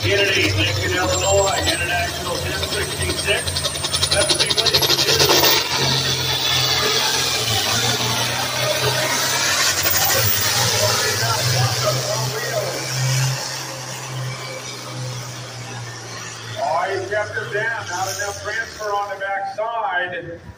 Kennedy, Lincoln, Illinois, International 1066. That's a big one you can do. Oh, he kept him down. Not enough transfer on the backside.